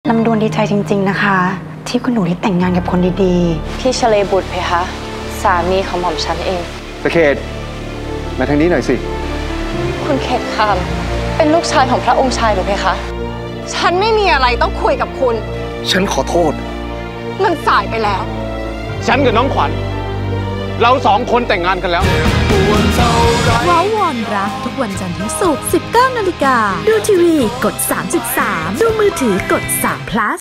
ลำดวนดีใจจริงๆนะคะที่คุณหนูได้แต่งงานกับคนดีๆพี่ชเลบุตรเพคะสามีของหม่อมฉันเองตะเขตมาทางนี้หน่อยสิคุณเขตคามเป็นลูกชายของพระองค์ชายหรือเพคะฉันไม่มีอะไรต้องคุยกับคุณฉันขอโทษมันสายไปแล้วฉันกับน้องขวัญเรา2 คนแต่งงานกันแล้วว้าวอนรักทุกวันจันทร์ถึงศุกร์ 19 นาฬิกาดูทีวีกด 3.3 ดูมือถือกด3 plus